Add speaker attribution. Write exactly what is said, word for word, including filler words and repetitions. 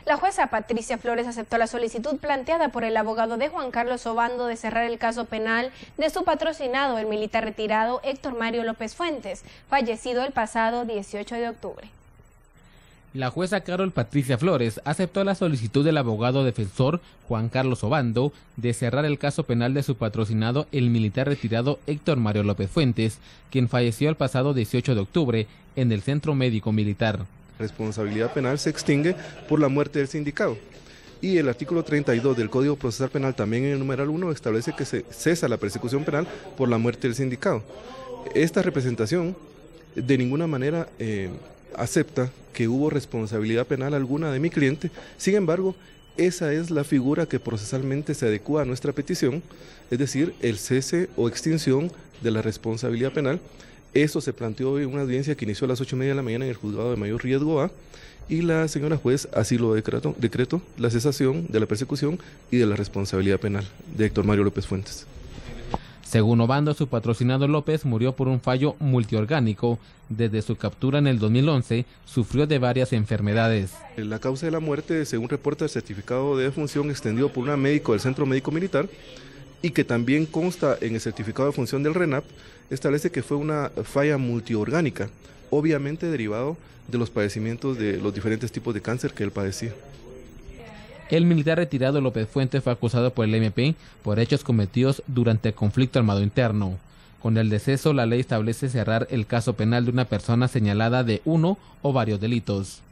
Speaker 1: La jueza Patricia Flores aceptó la solicitud planteada por el abogado de Juan Carlos Obando de cerrar el caso penal de su patrocinado, el militar retirado Héctor Mario López Fuentes, fallecido el pasado dieciocho de octubre.
Speaker 2: La jueza Carol Patricia Flores aceptó la solicitud del abogado defensor Juan Carlos Obando de cerrar el caso penal de su patrocinado, el militar retirado Héctor Mario López Fuentes, quien falleció el pasado dieciocho de octubre en el Centro Médico Militar.
Speaker 3: La responsabilidad penal se extingue por la muerte del sindicado. Y el artículo treinta y dos del Código Procesal Penal, también en el numeral uno, establece que se cesa la persecución penal por la muerte del sindicado. Esta representación de ninguna manera eh, acepta que hubo responsabilidad penal alguna de mi cliente. Sin embargo, esa es la figura que procesalmente se adecua a nuestra petición, es decir, el cese o extinción de la responsabilidad penal. Eso se planteó en una audiencia que inició a las ocho y media de la mañana en el juzgado de mayor riesgo A, y la señora juez así lo decretó, decretó la cesación de la persecución y de la responsabilidad penal de Héctor Mario López Fuentes.
Speaker 2: Según Obando, su patrocinado López murió por un fallo multiorgánico. Desde su captura en el dos mil once, sufrió de varias enfermedades.
Speaker 3: La causa de la muerte, según reporta el certificado de defunción extendido por una médico del Centro Médico Militar, y que también consta en el certificado de función del RENAP, establece que fue una falla multiorgánica, obviamente derivado de los padecimientos de los diferentes tipos de cáncer que él padecía.
Speaker 2: El militar retirado López Fuentes fue acusado por el M P por hechos cometidos durante el conflicto armado interno. Con el deceso, la ley establece cerrar el caso penal de una persona señalada de uno o varios delitos.